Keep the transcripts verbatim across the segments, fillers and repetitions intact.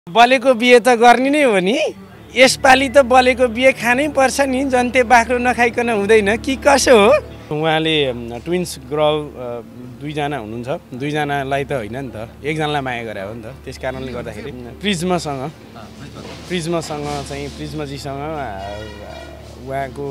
बलेको बिहे त गर्ने नै हो नि। यसपालि त बलेको बिहे खानै पर्छ नि, जन्ते बाख्रो नखाइकन हुँदैन कि कसो हो। उहाँले ट्विन्स गर्ल दुईजना हुनुहुन्छ, दुईजनालाई त होइन नि त, एकजनालाई माया गरे हो नि त। त्यस कारणले गर्दाखेरि प्रिज्मासँग प्रिज्मासँग चाहिँ प्रिज्माजीसँग उहाँको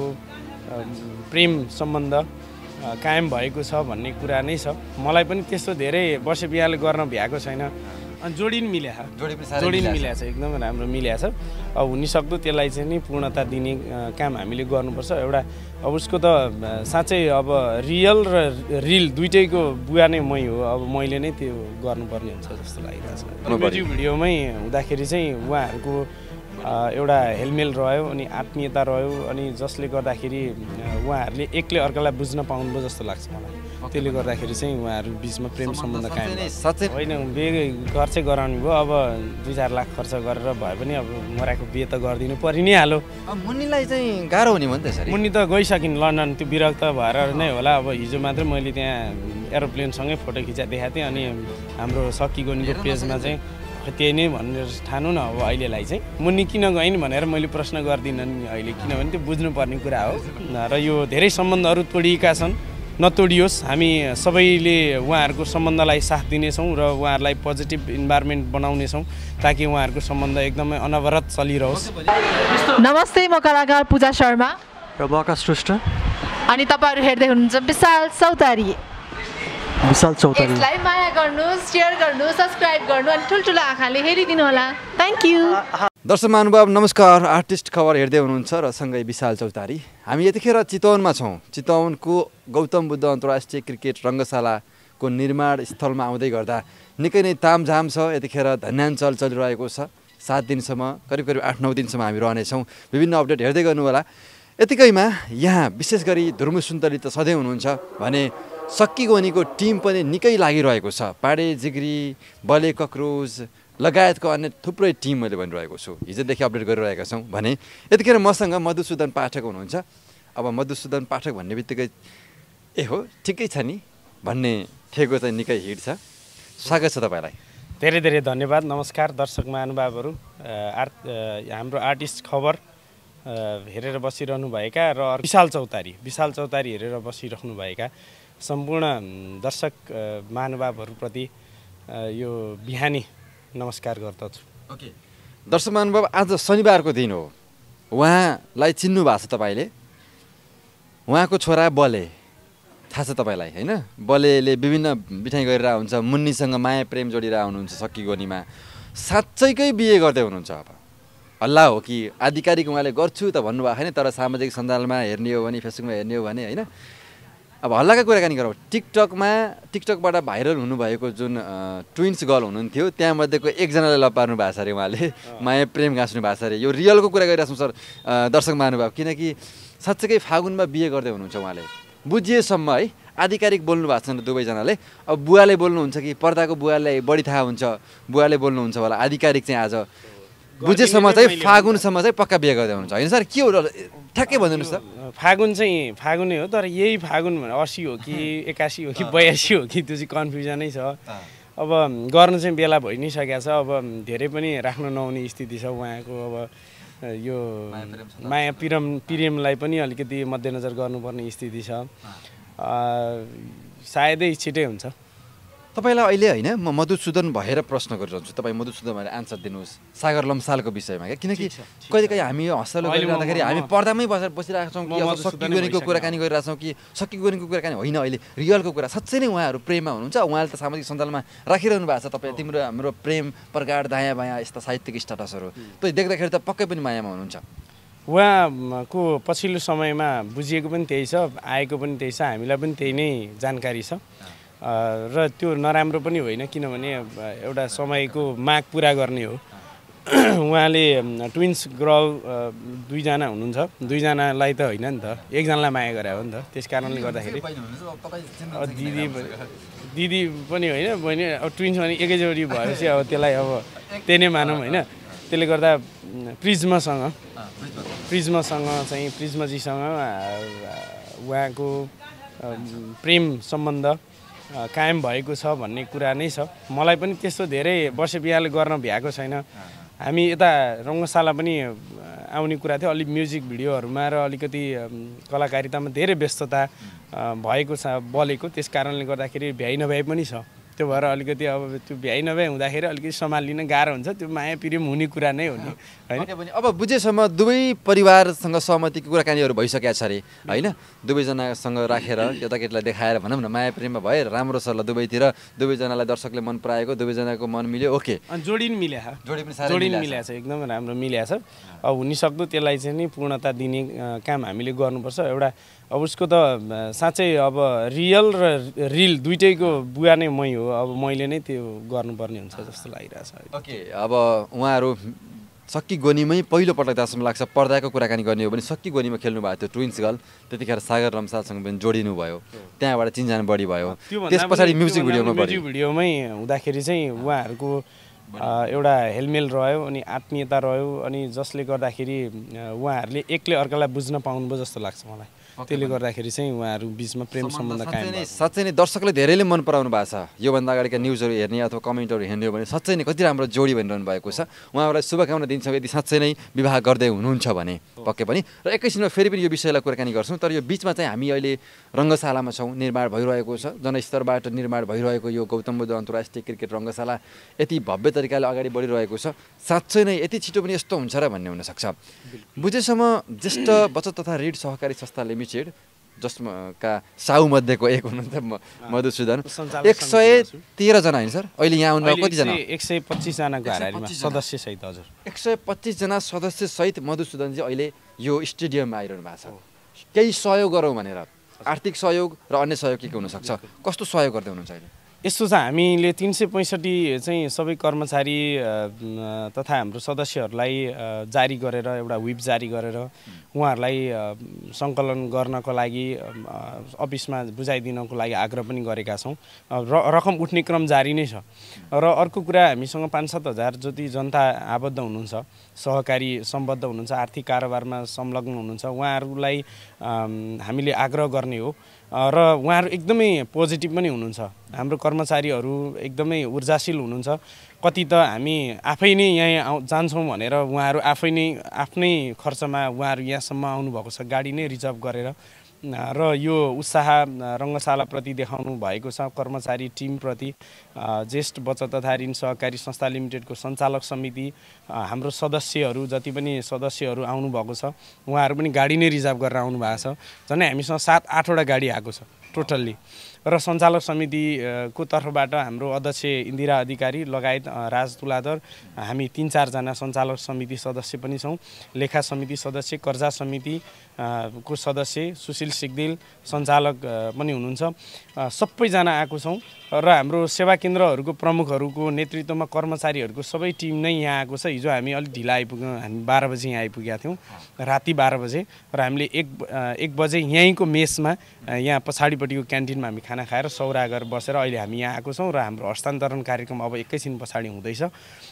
प्रेम सम्बन्ध कायम भएको छ भन्ने कुरा नै छ। मलाई पनि त्यस्तो धेरै वर्ष बिहाले गर्न भ्याएको छैन। अनि जोडी पनि मिल्या छ, जोडी पनि मिल्या छ, एकदम राम्रो मिल्या छ। अब हुनसक्दो त्यसलाई चाहिँ नि पूर्णता दिने काम हामीले गर्नुपर्छ। एउटा अब उसको त साँच्चै अब रियल र रिल दुइटैको बुवा नै मै हो। अब मैले नै त्यो गर्नुपर्ने हुन्छ जस्तो लागिरहेछ। म्युजिक भिडियोमै हुँदाखेरि चाहिँ उहाँहरूको एउटा हेलमेल रह्यो, अनि आत्मीयता रह्यो, अनि जसले गर्दाखेरि उहाँहरूले एकले अर्कालाई बुझ्न पाउनुभयो जस्तो लाग्छ मलाई। त्यसले गर्दाखेरि चाहिँ उहाँहरू बिचमा प्रेम सम्बन्ध कायम होइन। बिहे घर चाहिँ गराउने भयो, अब दुई चार लाख खर्च गरेर भए पनि अब मराएको बिहे त गरिदिनु परि नै हाल्यो। मुन्नीलाई चाहिँ गाह्रो हुने भयो नि त सर। मुन्नी त गइसकिन् लन्डन, त्यो विरक्त भएर नै होला। अब हिजो मात्रै मैले त्यहाँ एरोप्लेनसँगै फोटो खिचा देखाएको थिएँ। अनि हाम्रो सक्की गोनीको पेजमा चाहिँ त्यही नै भनेर ठानु न। अब अहिलेलाई चाहिँ मुन्नी किन गइन् भनेर मैले प्रश्न गर्दिनँ नि अहिले, किनभने त्यो बुझ्नुपर्ने कुरा हो। र यो धेरै सम्बन्धहरू तोडिएका छन्, नतोडियोस्। हामी सबैले उहाँहरूको सम्बन्धलाई साथ दिनेछौँ र उहाँहरूलाई पोजिटिभ इन्भाइरोमेन्ट बनाउनेछौँ ताकि उहाँहरूको सम्बन्ध एकदमै अनवरत चलिरहोस्। नमस्ते, म कलाकार पूजा शर्मा र म आकाश श्रेष्ठ, अनि तपाईँहरू हेर्दै हुनुहुन्छ विशाल चौतारी। विशाल चौतारी यसलाई माया गर्नुहोस्, सेयर गर्नुहोस्, सब्सक्राइब गर्नु अनि ठुल्ठुलो आँखाले हेरिदिनु होला। Thank you. दर्शक महानुभाव नमस्कार। आर्टिस्ट खबर हेर्दै हुनुहुन्छ र सँगै विशाल चौतारी। हामी यतिखेर चितवनमा छौँ। चितवनको गौतम बुद्ध अन्तर्राष्ट्रिय क्रिकेट रङ्गशालाको निर्माण स्थलमा आउँदै गर्दा निकै नै तामझाम छ। यतिखेर धन्याञ्चल चलिरहेको छ। सात दिनसम्म, करिब करिब आठ नौ दिनसम्म हामी रहनेछौँ। विभिन्न अपडेट हेर्दै गर्नु होला। यतिकैमा यहाँ विशेष गरी धुर्मु सुन्तली त सधैँ हुनुहुन्छ भने सक्की गोनीको टिम पनि निकै लागिरहेको छ। पाडे जिग्री, बले कक्रोज लगायतको अन्य थुप्रै टिम मैले भनिरहेको छु। हिजोदेखि अपडेट गरिरहेका छौँ भने यतिखेर मसँग मधुसूदन पाठक हुनुहुन्छ। अब मधुसूदन पाठक भन्ने बित्तिकै ए हो ठिकै छ नि भन्ने ठेगो चाहिँ निकै हिट छ। स्वागत छ तपाईँलाई। धेरै धेरै धन्यवाद। नमस्कार दर्शक महानुभावहरू। आर्ट हाम्रो आर्टिस्ट खबर हेरेर बसिरहनुभएका र विशाल चौतारी विशाल चौतारी हेरेर बसिराख्नुभएका सम्पूर्ण दर्शक महानुभावहरूप्रति यो बिहानी नमस्कार गर्दछु। ओके दर्शक महानुभाव, आज शनिबारको दिन हो। उहाँलाई चिन्नु भएको छ तपाईँले। उहाँको छोरा बले, थाहा छ तपाईँलाई होइन? बलेले विभिन्न बिठाइ गरिरहेको हुन्छ, मुन्नीसँग माया प्रेम जोडिरहेको हुनुहुन्छ सक्की गोनीमा। साँच्चैकै बिहे गर्दै हुनुहुन्छ। अब हल्ला हो कि आधिकारिक उहाँले गर्छु त भन्नुभएको छैन, तर सामाजिक सञ्जालमा हेर्ने हो भने, फेसबुकमा हेर्ने हो भने होइन, अब हल्लाकै कुराकानी गरौँ। टिकटकमा टिकटकबाट भाइरल हुनुभएको जुन ट्विन्स गर्ल हुनुहुन्थ्यो त्यहाँमध्येको एकजनालाई लपार्नु भएको छ अरे उहाँले, माया प्रेम गाँच्नु भएको छ अरे। यो रियलको कुरा गरिरहेको छौँ सर दर्शक महानुभाव, किनकि साँच्चैकै फागुनमा बिहे गर्दै हुनुहुन्छ उहाँले बुझिएसम्म है। आधिकारिक बोल्नु भएको छैन दुवैजनाले। अब बुवाले बोल्नुहुन्छ कि पर्दाको बुवाले बढी थाहा हुन्छ, बुवाले बोल्नुहुन्छ होला। आधिकारिक चाहिँ आज बुझेसम्म चाहिँ फागुनसम्म चाहिँ पक्का बिहे गर्दै हुनुहुन्छ होइन सर? के हो ठ्याक्कै भनिदिनुहोस् त। फागुन चाहिँ फागुनै हो, तर यही फागुन भने असी हो कि एकासी हो कि बयासी हो कि त्यो चाहिँ कन्फ्युजनै छ। अब गर्नु चाहिँ बेला भइ नै सकेको छ। अब धेरै पनि राख्न नहुने स्थिति छ उहाँको। अब यो माया प्रेम प्रेमलाई पनि अलिकति मध्यनजर गर्नुपर्ने स्थिति छ। सायदै छिटै हुन्छ। तपाईँलाई अहिले होइन म मधुसूदन भएर प्रश्न गरिरहन्छु, तपाईँ मधुसूदन भएर आन्सर दिनुहोस् सागर लम्सालको विषयमा क्या। किनकि कहिलेकाहीँ हामी हस्तालो गरिरहँदाखेरि हामी पर्दामै बसेर बसिरहेको छौँ कि सक्की गोनीको कुराकानी गरिरहेको छौँ कि सक्की गोनीको कुराकानी होइन, अहिले रियलको कुरा। साँच्चै नै उहाँहरू प्रेममा हुनुहुन्छ। उहाँले त सामाजिक सञ्जालमा राखिरहनु भएको छ तपाईँ, तिम्रो हाम्रो प्रेम प्रगाड दायाँ बायाँ यस्ता साहित्यिक स्ट्याटसहरू, त्यो देख्दाखेरि त पक्कै पनि मायामा हुनुहुन्छ। उहाँको पछिल्लो समयमा बुझिएको पनि त्यही छ, आएको पनि त्यही छ, हामीलाई पनि त्यही नै जानकारी छ। र त्यो नराम्रो पनि होइन, किनभने एउटा समयको माग पुरा गर्ने हो। उहाँले ट्विन्स गर्ल दुईजना हुनुहुन्छ, दुईजनालाई त होइन नि त, एकजनालाई माया गरे हो नि त। त्यस कारणले गर्दाखेरि दिदी दिदी पनि होइन, बहिनी अब ट्विन्स भने एकैचोटि भएपछि अब त्यसलाई अब त्यही नै मानौँ होइन। त्यसले गर्दा प्रिज्मासँग प्रिज्मासँग चाहिँ प्रिज्माजीसँग उहाँको प्रेम सम्बन्ध कायम भएको छ भन्ने कुरा नै छ। मलाई पनि त्यस्तो धेरै वर्ष बिहाले गर्न भ्याएको छैन। हामी यता रङ्गशाला पनि आउने कुरा थियो, अलिक म्युजिक भिडियोहरूमा र अलिकति कलाकारितामा धेरै व्यस्तता भएको छ बलेको, त्यस कारणले गर्दाखेरि भ्याइ नभ्याइ पनि छ। त्यो भएर अलिकति अब त्यो भ्याइ नभ्याइ हुँदाखेरि अलिकति सम्हालिन गाह्रो हुन्छ, त्यो माया प्रेम हुने कुरा नै हो नि होइन। अब बुझेसम्म दुवै परिवारसँग सहमतिको कुराकानीहरू भइसकेको छ अरे होइन, दुवैजनासँग राखेर केटाकेटीलाई देखाएर भनौँ न माया प्रेममा भए राम्रो छ ल, दुवैतिर दुवैजनालाई दर्शकले मन पराएको, दुवैजनाको मन मिल्यो, ओके जोडी नि मिल्या जोडी पनि जोडी नि मिल्या छ, एकदम राम्रो मिल्या छ। अब हुनसक्दो त्यसलाई चाहिँ नि पूर्णता दिने काम हामीले गर्नुपर्छ। एउटा अब उसको त साँच्चै अब रियल र रिल दुइटैको बुवा नै मै हो, अब मैले नै त्यो गर्नुपर्ने हुन्छ जस्तो लागिरहेछ। ओके, अब उहाँहरू सक्की गोनीमै पहिलो पटक जसम्म लाग्छ पर्दाको कुराकानी गर्ने हो भने सक्की गोनीमा खेल्नु भएको थियो ट्विन्स गर्ल, त्यतिखेर सागर रम्सालसँग पनि जोडिनु भयो, त्यहाँबाट चिनजान बढी भयो, त्यस पछाडि म्युजिक भिडियोमा म्युजिक भिडियोमै हुँदाखेरि चाहिँ उहाँहरूको एउटा हेलमेल रह्यो अनि आत्मीयता रह्यो, अनि जसले गर्दाखेरि उहाँहरूले एकले अर्कालाई बुझ्न पाउनुभयो जस्तो लाग्छ मलाई। त्यसले गर्दाखेरि चाहिँ उहाँहरू बिचमा प्रेम सम्बन्ध कायम भयो। साँच्चै नै दर्शकले धेरैले मन पराउनु भएको छ, योभन्दा अगाडिका न्युजहरू हेर्ने अथवा कमेन्टहरू हेर्ने हो भने साँच्चै नै कति राम्रो जोडी भनिरहनु भएको छ। उहाँहरूलाई शुभकामना दिन्छौँ यदि साँच्चै नै विवाह गर्दै हुनुहुन्छ भने पक्कै पनि। र एकैछिनमा फेरि पनि यो विषयलाई कुराकानी गर्छौँ, तर यो बिचमा चाहिँ हामी अहिले रङ्गशालामा छौँ, निर्माण भइरहेको छ, जनस्तरबाट निर्माण भइरहेको यो गौतम बुद्ध अन्तर्राष्ट्रिय क्रिकेट रङ्गशाला यति भव्य तरिकाले अगाडि बढिरहेको छ, साँच्चै नै यति छिटो पनि यस्तो हुन्छ र भन्ने हुनसक्छ। बुझेसम्म ज्येष्ठ बचत तथा ऋण सहकारी संस्था लिमिटेड जसमा का साउ मध्येको एक हुनुहुन्छ मधुसूदन, एक सय तेह्रजना होइन सर अहिले यहाँ आउनुभयो कतिजना? एक सय पच्चिसजनाको हाराहारीमा सदस्य सहित। हजुर, एक सय पच्चिसजना सदस्य सहित मधुसूदनजी अहिले यो स्टेडियममा आइरहनु भएको छ। केही सहयोग गरौँ भनेर, आर्थिक सहयोग र अन्य सहयोग के के हुनसक्छ, कस्तो सहयोग गर्दै हुनुहुन्छ अहिले? यस्तो छ, हामीले तिन सय पैँसठी चाहिँ सबै कर्मचारी तथा हाम्रो सदस्यहरूलाई जारी गरेर एउटा व्हिप जारी गरेर उहाँहरूलाई सङ्कलन गर्नको लागि अफिसमा बुझाइदिनको लागि आग्रह पनि गरेका छौँ। र रकम उठ्ने क्रम जारी नै छ। र अर्को कुरा, हामीसँग पाँच सात हजार जति जनता आबद्ध हुनुहुन्छ, सहकारी सम्बद्ध हुनुहुन्छ, आर्थिक कारोबारमा संलग्न हुनुहुन्छ, उहाँहरूलाई हामीले आग्रह गर्ने हो। र उहाँहरू एकदमै पोजिटिभ पनि हुनुहुन्छ, हाम्रो कर्मचारीहरू एकदमै ऊर्जाशील हुनुहुन्छ। कति त हामी आफै नै यहाँ जान्छौँ भनेर उहाँहरू आफै नै आफ्नै खर्चमा उहाँहरू यहाँसम्म आउनुभएको छ, गाडी नै रिजर्भ गरेर। र यो उत्साह रङ्गशालाप्रति देखाउनु भएको छ, कर्मचारी टिमप्रति। ज्येष्ठ बचत तथा ऋण सहकारी संस्था लिमिटेडको सञ्चालक समिति, हाम्रो सदस्यहरू जति पनि सदस्यहरू आउनुभएको छ, उहाँहरू पनि गाडी नै रिजर्भ गरेर आउनु भएको छ। झन् हामीसँग सात आठवटा गाडी आएको छ टोटल्ली। र सञ्चालक समितिको तर्फबाट हाम्रो अध्यक्ष इन्दिरा अधिकारी लगायत राज तुलाधर, हामी तिन चारजना सञ्चालक समिति सदस्य पनि छौँ, लेखा समिति सदस्य, कर्जा समिति को सदस्य सुशील सिग्देल सञ्चालक पनि हुनुहुन्छ, सबैजना आएको छौँ। र हाम्रो सेवा केन्द्रहरूको प्रमुखहरूको नेतृत्वमा कर्मचारीहरूको सबै टिम नै यहाँ आएको छ। हिजो हामी अलिक ढिला आइपुग्यौँ, हामी बाह्र बजे यहाँ आइपुगेका थियौँ, राति बाह्र बजे। र हामीले एक एक बजे यहीँको मेसमा यहाँ पछाडिपट्टिको क्यान्टिनमा हामी खाना खाएर सौरा गरेर बसेर अहिले हामी यहाँ आएको छौँ। र हाम्रो हस्तान्तरण कार्यक्रम अब एकैछिन पछाडि हुँदैछ।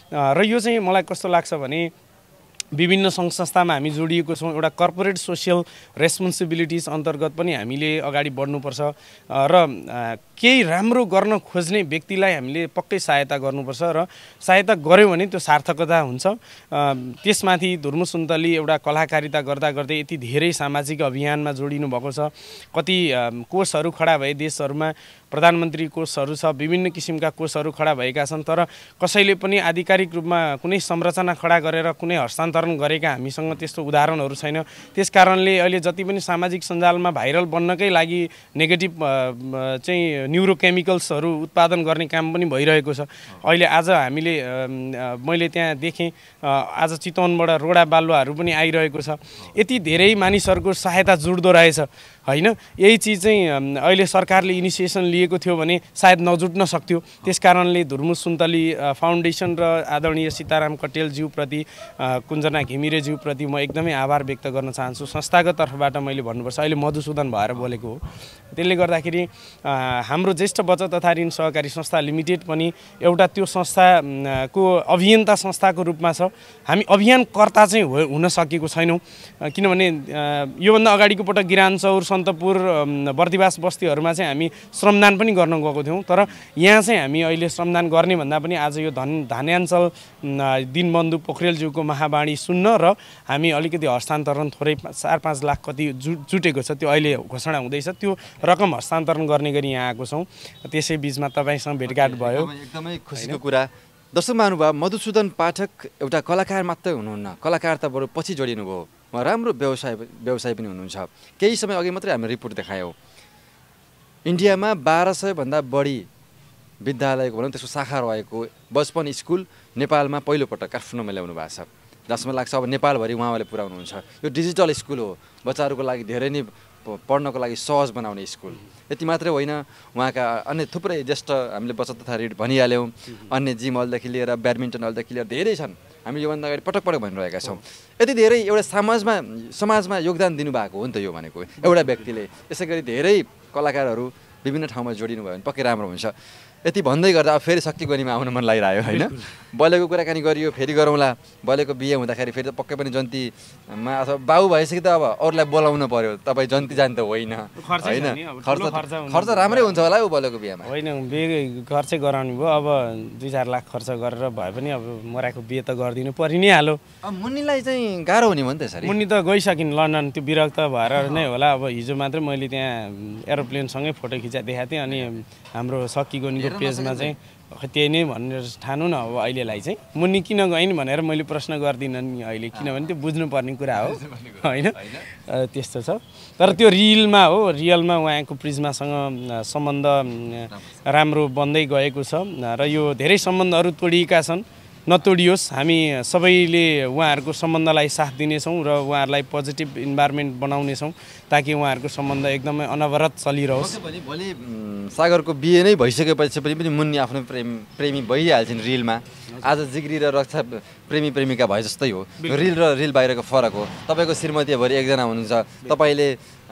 र यो चाहिँ मलाई कस्तो लाग्छ भने विभिन्न सङ्घ संस्थामा हामी जोडिएको छौँ, एउटा कर्पोरेट सोसियल रेस्पोन्सिबिलिटिज अन्तर्गत पनि हामीले अगाडि बढ्नुपर्छ। र केही राम्रो गर्न खोज्ने व्यक्तिलाई हामीले पक्कै सहायता गर्नुपर्छ। र सहायता गऱ्यो भने त्यो सार्थकता हुन्छ। त्यसमाथि धुर्मु सुन्तली एउटा कलाकारिता गर्दा गर्दै यति धेरै सामाजिक अभियानमा जोडिनु भएको छ। कति कोषहरू खडा भए देशहरूमा, प्रधानमन्त्री कोषहरू छ, विभिन्न किसिमका कोषहरू खडा भएका छन्, तर कसैले पनि आधिकारिक रूपमा कुनै संरचना खडा गरेर कुनै हस्तान्तरण गरेका हामीसँग त्यस्तो उदाहरणहरू छैन। त्यस कारणले अहिले जति पनि सामाजिक सञ्जालमा भाइरल बन्नकै लागि नेगेटिभ चाहिँ न्युरोकेमिकल्सहरू उत्पादन गर्ने काम पनि भइरहेको छ। अहिले आज हामीले मैले त्यहाँ देखेँ, आज चितवनबाट रोडा बालुवाहरू पनि आइरहेको छ। यति धेरै मानिसहरूको सहायता जुट्दो रहेछ होइन। यही चिज चाहिँ अहिले सरकारले इनिसिएसन लिएको थियो भने सायद नजुट्न सक्थ्यो। त्यस कारणले धुर्मु सुन्तली फाउन्डेसन र आदरणीय सीताराम कटेलज्यूप्रति, कुञ्जना घिमिरेज्यूप्रति म एकदमै आभार व्यक्त गर्न चाहन्छु। संस्थागत तर्फबाट मैले भन्नुपर्छ, अहिले मधुसूदन भएर बोलेको हो। त्यसले गर्दाखेरि हाम्रो ज्येष्ठ बचत तथा ऋण सहकारी संस्था लिमिटेड पनि एउटा त्यो संस्थाको अभियन्ता संस्थाको रूपमा छ। हामी अभियानकर्ता चाहिँ हुन सकेको छैनौँ, किनभने योभन्दा अगाडिको पटक गिरान चौर बसन्तपुर बर्दिवास बस्तीहरूमा चाहिँ हामी श्रमदान पनि गर्न गएको थियौँ। तर यहाँ चाहिँ हामी अहिले श्रमदान गर्ने भन्दा पनि आज यो धन धान्याञ्चल दिनबन्धु पोखरेलज्यूको महावाणी सुन्न र हामी अलिकति हस्तान्तरण थोरै चार पाँच लाख कति जु जुटेको छ, त्यो अहिले घोषणा हुँदैछ, त्यो रकम हस्तान्तरण गर्ने गरी यहाँ आएको छौँ। त्यसै बिचमा तपाईँसँग भेटघाट भयो, एकदमै खुसीको कुरा। दर्शक महानुभाव, मधुसूदन पाठक एउटा कलाकार मात्रै हुनुहुन्न, कलाकार त बरु पछि जोडिनु भयो। उहाँ राम्रो व्यवसाय व्यवसाय पनि हुनुहुन्छ। केही समय अघि मात्रै हामीले रिपोर्ट देखायौँ, इन्डियामा बाह्र सयभन्दा बढी विद्यालयको भनौँ त्यसको शाखा रहेको बचपन स्कुल नेपालमा पहिलोपटक काठमाडौँमा ल्याउनु भएको छ। जसमा लाग्छ अब नेपालभरि उहाँले पुर्याउनुहुन्छ। यो डिजिटल स्कुल हो, बच्चाहरूको लागि धेरै नै पढ्नको लागि सहज बनाउने स्कुल। यति मात्रै होइन, उहाँका अन्य थुप्रै ज्येष्ठ हामीले बचत तथा ऋण भनिहाल्यौँ, अन्य जिम हलदेखि लिएर ब्याडमिन्टन हलदेखि लिएर धेरै छन्। हामी योभन्दा अगाडि पटक पटक भनिरहेका छौँ। यति धेरै एउटा समाजमा समाजमा योगदान दिनुभएको हो नि त यो भनेको एउटा व्यक्तिले। यसै गरी धेरै कलाकारहरू विभिन्न ठाउँमा जोडिनु भयो भने पक्कै राम्रो हुन्छ। यति भन्दै गर्दा अब फेरि शक्ति गनीमा आउन मन लागिरह्यो होइन। बलेको कुराकानी गरियो, फेरि गरौँला। बलेको बिहे हुँदाखेरि फेरि त पक्कै पनि जन्तीमा अथवा बाउ भइसक्यो त अब अरूलाई बोलाउनु पर्यो, तपाईँ जन्ती जान त होइन होइन। खर्च खर्च राम्रै हुन्छ होला ऊ बलेको बिहेमा होइन, बिहे खर्चै गराउनु भयो। अब दुई चार लाख खर्च गरेर भए पनि अब मराको बिहे त गरिदिनु परि नै हाल्यो। अब मुन्नीलाई चाहिँ गाह्रो हुने भयो नि त यसरी। मुन्नी त गइसकिन् लन्डन, त्यो विरक्त भएर नै होला। अब हिजो मात्रै मैले त्यहाँ एरोप्लेनसँगै फोटो खिचा देखाएको थिएँ। अनि हाम्रो सक्की गोनीको पेजमा चाहिँ त्यही नै भनेर ठानु न। अब अहिलेलाई चाहिँ मुन्नी किन गइन् भनेर मैले प्रश्न गर्दिनँ नि अहिले, किनभने त्यो बुझ्नुपर्ने कुरा हो होइन, त्यस्तो छ। तर त्यो रियलमा हो, रियलमा उहाँको प्रिज्मासँग सम्बन्ध राम्रो बन्दै गएको छ र यो धेरै सम्बन्धहरू तोडिएका छन्, नतोडियोस्। हामी सबैले उहाँहरूको सम्बन्धलाई साथ दिनेछौँ र उहाँहरूलाई पोजिटिभ इन्भाइरोमेन्ट बनाउनेछौँ ताकि उहाँहरूको सम्बन्ध एकदमै अनवरत चलिरहोस्। भने भोलि सागरको बिहे नै भइसकेपछि पनि पनि मुन्नी आफ्नो प्रेम प्रेमी भइहाल्छन् रिलमा। आज जिग्री र रक्षा प्रेमी प्रेमिका भए जस्तै हो। रिल र रिल बाहिरको फरक हो। तपाईँको श्रीमतीभरि एकजना हुनुहुन्छ, तपाईँले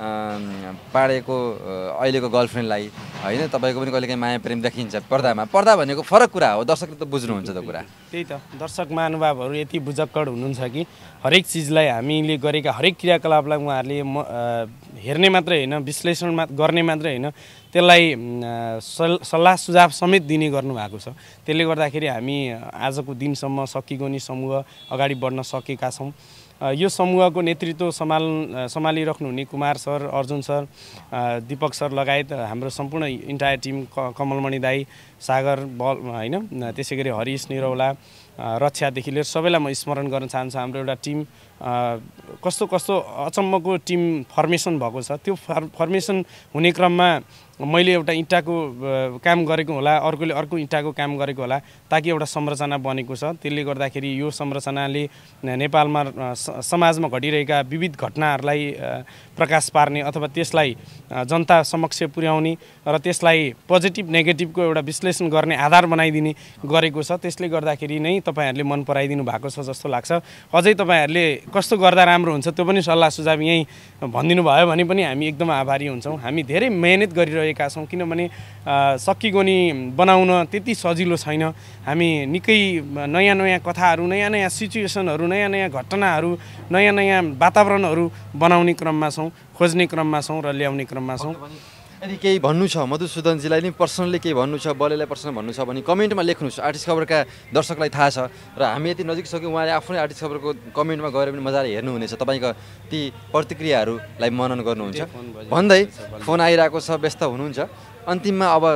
पाडेको अहिलेको गर्लफ्रेन्डलाई होइन, तपाईँको पनि कहिलेकाहीँ माया प्रेम देखिन्छ पर्दामा। पर्दा भनेको फरक कुरा हो, दर्शकले त बुझ्नुहुन्छ त कुरा। त्यही त, दर्शक महानुभावहरू यति बुझक्कड हुनुहुन्छ कि हरेक चिजलाई हामीले गरेका हरेक क्रियाकलापलाई उहाँहरूले म हेर्ने मात्रै होइन, विश्लेषण मा गर्ने मात्रै होइन, त्यसलाई सल्लाह सुझाव समेत दिने गर्नुभएको छ। त्यसले गर्दाखेरि हामी आजको दिनसम्म सक्की गोनी समूह अगाडि बढ्न सकेका छौँ। यो समूहको नेतृत्व सम्हाल सम्हालिराख्नुहुने Kumar sir, Arjun sir, Deepak sir लगायत हाम्रो सम्पूर्ण इन्टायर टिम, कमलमणि दाई, सागर बल होइन, त्यसै गरी हरिश निरौला, रक्षादेखि लिएर सबैलाई म स्मरण गर्न चाहन्छु। हाम्रो एउटा टिम कस्तो कस्तो अचम्मको टिम फर्मेसन भएको छ। त्यो फर फर्मेसन हुने क्रममा मैले एउटा इँटाको काम गरेको होला, अर्कोले अर्को इँटाको काम गरेको होला, ताकि एउटा संरचना बनेको छ। त्यसले गर्दाखेरि यो संरचनाले नेपालमा समाजमा घटिरहेका विविध घटनाहरूलाई प्रकाश पार्ने अथवा त्यसलाई जनता समक्ष पुर्याउने र त्यसलाई पोजिटिभ नेगेटिभको एउटा विश्लेषण गर्ने आधार बनाइदिने गरेको छ। त्यसले गर्दाखेरि नै तपाईँहरूले मन पराइदिनु भएको छ जस्तो लाग्छ। अझै तपाईँहरूले कस्तो गर्दा राम्रो हुन्छ त्यो पनि सल्लाह सुझाव यहीँ भनिदिनु भयो भने पनि हामी एकदम आभारी हुन्छौँ। हामी धेरै मेहनत गरिरहेका छौँ, किनभने सक्की गोनी बनाउन त्यति सजिलो छैन। हामी निकै नयाँ नयाँ कथाहरू, नयाँ नयाँ सिचुएसनहरू, नयाँ नयाँ घटनाहरू, नयाँ नयाँ वातावरणहरू बनाउने क्रममा छौँ, खोज्ने क्रममा छौँ र ल्याउने क्रममा छौँ। यदि केही भन्नु छ मधुसूदनजीलाई नि पर्सनली केही भन्नु छ, बलेलाई पर्सनल भन्नु छ भने कमेन्टमा लेख्नुहोस्। आर्टिस्ट खबरका दर्शकलाई थाहा छ र हामी यति नजिक सक्यौँ, उहाँले आफ्नै आर्टिस्ट खबरको कमेन्टमा गएर पनि मजाले हेर्नुहुनेछ। तपाईँको ती प्रतिक्रियाहरूलाई मनन गर्नुहुन्छ भन्दै फोन आइरहेको छ, व्यस्त हुनुहुन्छ। अन्तिममा अब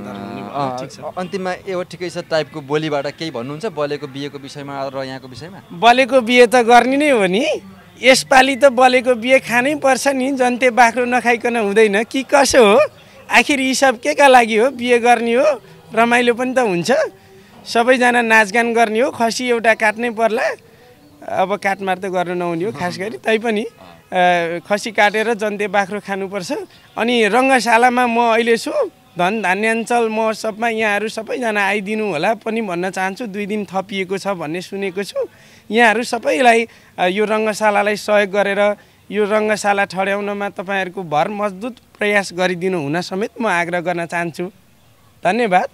अन्तिममा एउटा ठिकै छ टाइपको बोलीबाट केही भन्नुहुन्छ बलेको बिहेको विषयमा र यहाँको विषयमा? बलेको बिहे त गर्ने नै हो नि, यसपालि त बलेको बिहे खानै पर्छ नि, जन्ते बाख्रो नखाइकन हुँदैन कि कसो हो? आखिर यी सब के का लागि हो? बिहे गर्ने हो, रमाइलो पनि त हुन्छ, सबैजना नाचगान गर्ने हो, खसी एउटा काट्नै पर्ला। अब काटमार त गर्न नहुने हो खास गरी, तैपनि खसी काटेर जन्ते बाख्रो खानुपर्छ। अनि रङ्गशालामा म अहिले छु, धन धान्याञ्चल महोत्सवमा यहाँहरू सबैजना आइदिनु होला पनि भन्न चाहन्छु। दुई दिन थपिएको छ भन्ने सुनेको छु। यहाँहरू सबैलाई यो रङ्गशालालाई सहयोग गरेर यो रङ्गशाला ठड्याउनमा तपाईँहरूको भर मजबुत प्रयास गरिदिनु हुन समेत म आग्रह गर्न चाहन्छु। धन्यवाद।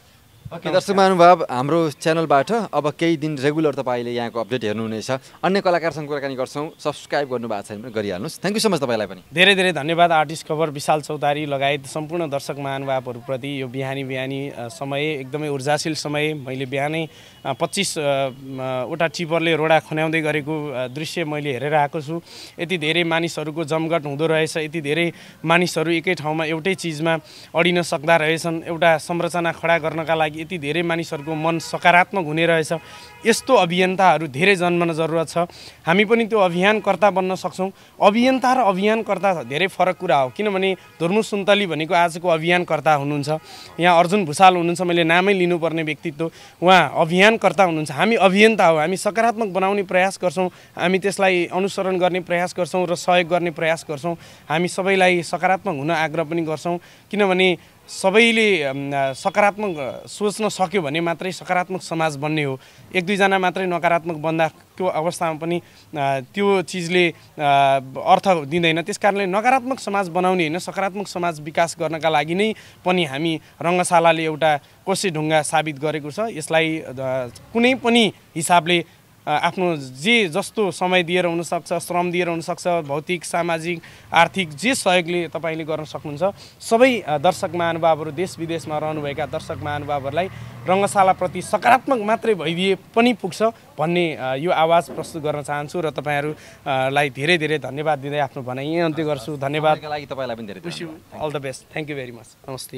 ओके दर्शक महानुभाव हाम्रो च्यानलबाट अब केही दिन रेगुलर तपाईँले यहाँको अपडेट हेर्नुहुनेछ अन्य कलाकारसँग कुराकानी गर्छौँ सब्सक्राइब गर्नु भएको छैन भने गरिहाल्नुहोस् थ्याङ्क यू सो मच तपाईँलाई पनि धेरै धेरै धन्यवाद आर्टिस्ट खबर विशाल चौतारी लगायत सम्पूर्ण दर्शक महानुभावहरूप्रति यो बिहानी बिहानी समय एकदमै ऊर्जाशील समय मैले बिहानै पच्चिस वटा टिपरले रोडा खन्याउँदै गरेको दृश्य मैले हेरेर आएको छु यति धेरै मानिसहरूको जमघट हुँदो रहेछ यति धेरै मानिसहरू एकै ठाउँमा एउटै चिजमा अडिन सक्दा रहेछन् एउटा संरचना खडा गर्नका लागि यति धेरै मानिसहरूको मन सकारात्मक हुने रहेछ यस्तो अभियन्ताहरू धेरै जन्मन जरुरत छ हामी पनि त्यो अभियानकर्ता बन्न सक्छौँ अभियन्ता र अभियानकर्ता धेरै फरक कुरा हो किनभने धुर्मु सुन्तली भनेको आजको अभियानकर्ता हुनुहुन्छ यहाँ अर्जुन भुषाल हुनुहुन्छ मैले नामै लिनुपर्ने व्यक्तित्व उहाँ अभियानकर्ता हुनुहुन्छ हामी अभियन्ता हो हामी सकारात्मक बनाउने प्रयास गर्छौँ हामी त्यसलाई अनुसरण गर्ने प्रयास गर्छौँ र सहयोग गर्ने प्रयास गर्छौँ हामी सबैलाई सकारात्मक हुन आग्रह पनि गर्छौँ किनभने सबैले सकारात्मक सोच्न सक्यो भने मात्रै सकारात्मक समाज बन्ने हो एक दुईजना मात्रै नकारात्मक बन्दाको अवस्थामा पनि त्यो चिजले अर्थ दिँदैन त्यस कारणले नकारात्मक समाज बनाउने होइन सकारात्मक समाज विकास गर्नका लागि नै पनि हामी रङ्गशालाले एउटा कोसे ढुङ्गा साबित गरेको छ यसलाई कुनै पनि हिसाबले आफ्नो जे जस्तो समय दिएर हुनसक्छ श्रम दिएर हुनसक्छ भौतिक सामाजिक आर्थिक जे सहयोगले तपाईँले गर्न सक्नुहुन्छ सबै दर्शक महानुभावहरू देश विदेशमा रहनुभएका दर्शक महानुभावहरूलाई रङ्गशालाप्रति सकारात्मक मात्रै भइदिए पनि पुग्छ भन्ने यो आवाज प्रस्तुत गर्न चाहन्छु र तपाईँहरूलाई धेरै धेरै धन्यवाद दिँदै आफ्नो भनाइ यहीँ अन्त्य गर्छु धन्यवादका लागि तपाईँलाई पनि धेरै all the best thank you very much नमस्ते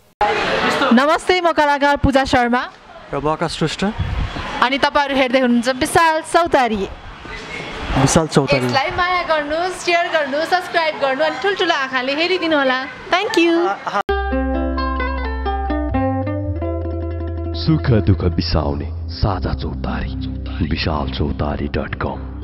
नमस्ते म कलाकार पूजा शर्मा र म आकाश श्रेष्ठ अनि तपाईहरु हेर्दै हुनुहुन्छ विशाल चौतारी विशाल चौतारी यसलाई माया गर्नुस् शेयर गर्नुस् सब्स्क्राइब गर्नु अनि ठुलठुलो आँखाले हेरिदिनु होला थ्यांक यू सुख दुःख बिसाउने साझा चौतारी विशाल चौतारी डट कम